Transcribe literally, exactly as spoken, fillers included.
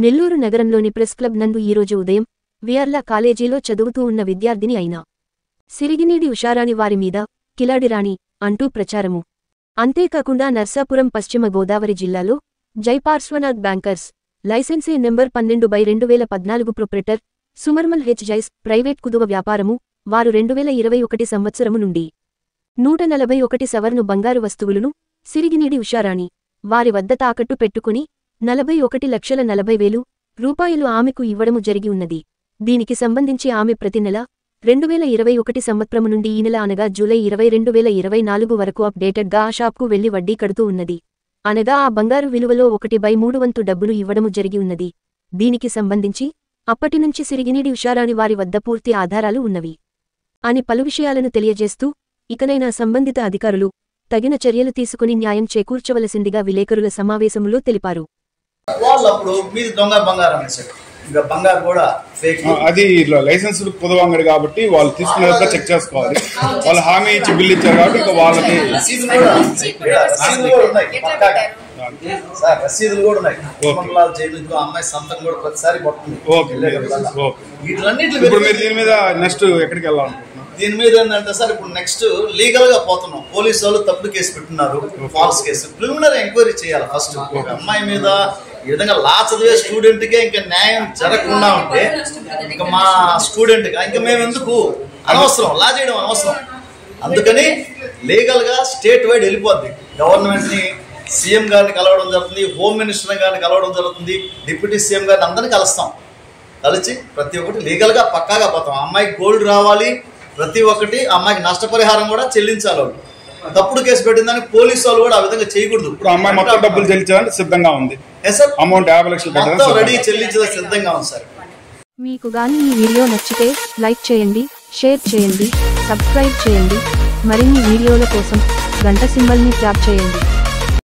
నెల్లూరు నగరంలోని press club నందు ఈరోజు ఉదయం విఆర్ల కాలేజీలో చదువుతూ ఉన్న విద్యార్థిని అయిన సిరిగినేడి ఉషారాణి వారి మీద కిలాడిరాణి అంటూ ప్రచారము. అంతేకాకుండా నర్సాపురం పశ్చిమ గోదావరి జిల్లాలో జైపార్శ్వనాథ్ బ్యాంకర్స్ లైసెన్సీ నెంబర్ పన్నెండు బై రెండు వేల పద్నాలుగు ప్రొప్రైటర్ సుమర్మల్ హెచ్ జైస్ ప్రైవేట్ కుదువ వ్యాపారము వారు రెండు వేల ఇరవై ఒకటి సంవత్సరము నుండి నూట నలభై ఒకటి సవర్ను బంగారు వస్తువులను సిరిగినేడి ఉషారాణి వారి వద్ద తాకట్టు పెట్టుకుని నలభై ఒకటి లక్షల నలభై వేలు రూపాయలు ఆమెకు ఇవ్వడము జరిగి ఉన్నది. దీనికి సంబంధించి ఆమె ప్రతి నెల రెండు వేల ఇరవై ఒకటి సంవత్సరము నుండి ఈ నెల అనగా జూలై ఇరవై రెండు వేల ఇరవై నాలుగు వరకు అప్డేటెడ్గా ఆ షాప్కు వెళ్లి వడ్డీ కడుతూ ఉన్నది. అనగా ఆ బంగారు విలువలో ఒకటి బై మూడు వంతు డబ్బులు ఇవ్వడము జరిగి ఉన్నది. దీనికి సంబంధించి అప్పటినుంచి సిరిగినేడి ఉషారాణి వారి వద్ద పూర్తి ఆధారాలు ఉన్నవి అని పలు విషయాలను తెలియజేస్తూ ఇకనైనా సంబంధిత అధికారులు తగిన చర్యలు తీసుకుని న్యాయం చేకూర్చవలసిందిగా విలేకరుల సమావేశంలో తెలిపారు. వాళ్ళప్పుడు మీది దొంగ బంగారం అనేసాడు. ఇంకా బంగారు కూడా ఫేక్. అది లైసెన్స్ కుదవంగడి కాబట్టి వాళ్ళు తీసుకునేదా చెక్ చేసుకోవాలి. వాళ్ళు హామీ ఇచ్చి బిల్లు ఇచ్చారు కాబట్టి ఇంకా వాళ్ళకి రసీదులు కూడా ఉన్నాయి. అమ్మాయి సంతకం కూడా ప్రతిసారి పడుతుంది. ఇప్పుడు మీరు దీని మీద నెక్స్ట్ ఎక్కడికి వెళ్ళాలనుకుంటున్నారు? దీని మీద ఏంటంటే సార్ ఇప్పుడు నెక్స్ట్ లీగల్ గా పోతున్నాం. పోలీసు వాళ్ళు తప్పుడు కేసు పెట్టున్నారు, ఫాల్స్ కేసు. ప్రిలిమినరీ ఎంక్వైరీ చేయాలి ఫస్ట్. అమ్మాయి మీద ఈ విధంగా లా చదివే స్టూడెంట్ కే ఇంకా న్యాయం జరగకుండా ఉంటే ఇంకా మా స్టూడెంట్ గా ఇంకా మేము ఎందుకు అనవసరం, లా చేయడం అనవసరం. అందుకని లీగల్ గా స్టేట్ వైడ్ వెళ్ళిపోద్ది. గవర్నమెంట్ ని సీఎం గారిని కలవడం జరుగుతుంది, హోమ్ మినిస్టర్ గారిని కలవడం జరుగుతుంది, డిప్యూటీ సీఎం గారిని అందరినీ కలుస్తాం. కలిసి ప్రతి ఒక్కటి లీగల్ గా పక్కాగా పోతాం. అమ్మాయికి గోల్డ్ రావాలి, ప్రతి ఒక్కటి అమ్మాయికి నష్టపరిహారం కూడా చెల్లించాలి. వాళ్ళు తప్పుడు కేసు పెట్టిందని పోలీసు వాళ్ళు కూడా ఆ విధంగా చేయకూడదు. ఇప్పుడు అమ్మాయి మొత్తం డబ్బులు చెల్లించడానికి సిద్ధంగా ఉంది. అమౌంట్ యాభై లక్షలు రెడీ చెల్లించడానికి సిద్ధంగా ఉంది సార్. మీకు గాని ఈ వీడియో నచ్చితే లైక్ చేయండి, షేర్ చేయండి, సబ్స్క్రైబ్ చేయండి. మరిన్ని వీడియోల కోసం గంట సింబల్ ని ట్యాప్ చేయండి.